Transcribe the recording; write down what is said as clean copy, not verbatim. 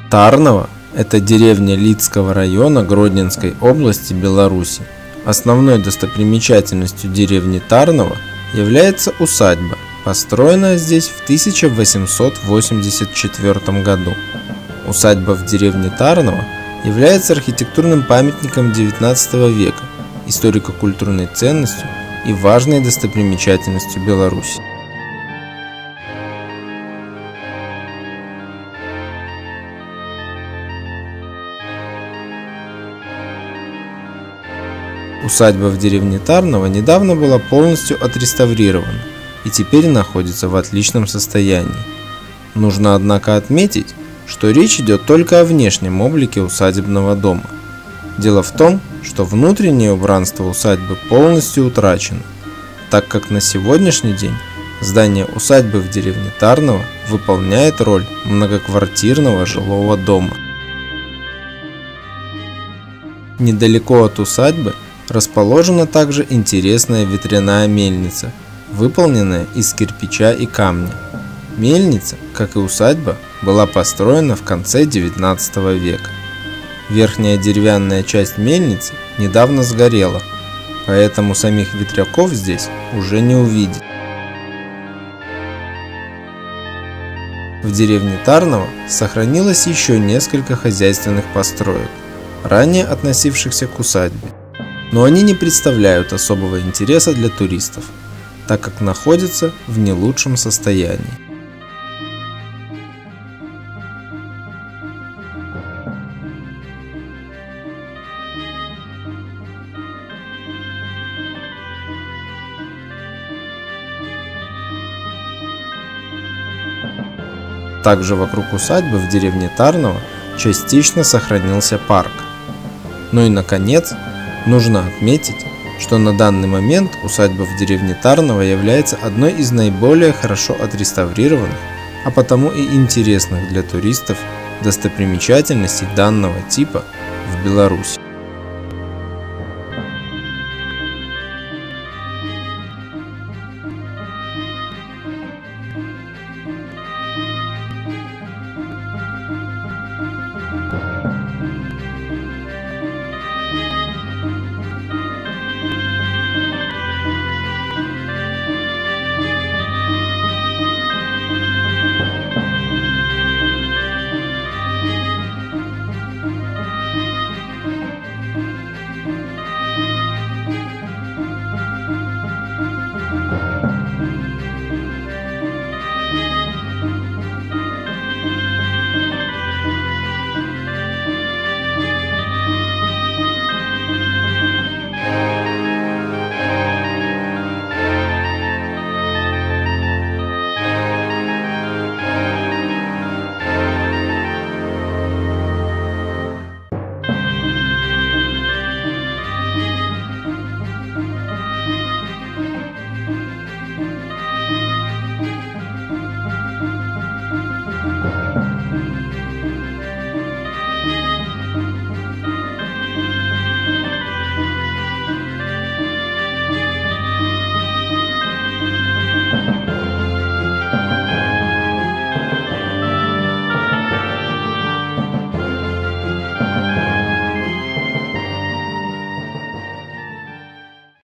Тарново – это деревня Лидского района Гродненской области, Беларуси. Основной достопримечательностью деревни Тарново является усадьба, построенная здесь в 1884 году. Усадьба в деревне Тарново является архитектурным памятником XIX века, историко-культурной ценностью и важной достопримечательностью Беларуси. Усадьба в деревне Тарново недавно была полностью отреставрирована и теперь находится в отличном состоянии. Нужно, однако, отметить, что речь идет только о внешнем облике усадебного дома. Дело в том, что внутреннее убранство усадьбы полностью утрачено, так как на сегодняшний день здание усадьбы в деревне Тарново выполняет роль многоквартирного жилого дома. Недалеко от усадьбы расположена также интересная ветряная мельница, выполненная из кирпича и камня. Мельница, как и усадьба, была построена в конце XIX века. Верхняя деревянная часть мельницы недавно сгорела, поэтому самих ветряков здесь уже не увидеть. В деревне Тарново сохранилось еще несколько хозяйственных построек, ранее относившихся к усадьбе, но они не представляют особого интереса для туристов, так как находятся в не лучшем состоянии. Также вокруг усадьбы в деревне Тарново частично сохранился парк. Ну и наконец, нужно отметить, что на данный момент усадьба в деревне Тарново является одной из наиболее хорошо отреставрированных, а потому и интересных для туристов достопримечательностей данного типа в Беларуси.